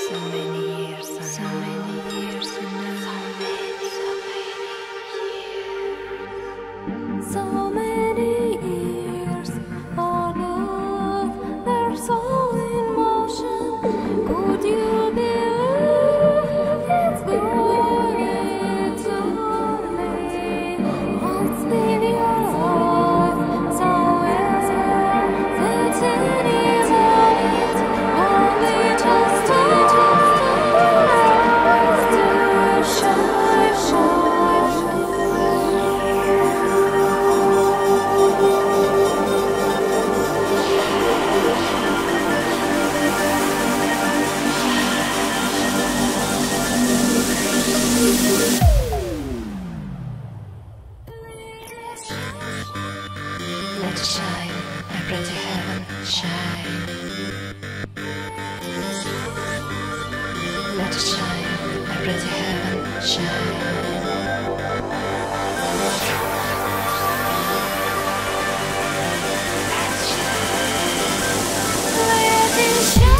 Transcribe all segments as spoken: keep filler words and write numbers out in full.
So many years, so many years, so many, so many, so many years. Our love, there's all in motion. Could you believe it's going to me? What's in your life? So is that's in it only just to shine, shine. Let it shine, my pretty heaven, shine. Let it shine, my pretty heaven, shine. Let it shine.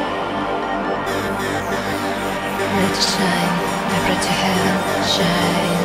Let it shine, my pretty heaven, shine.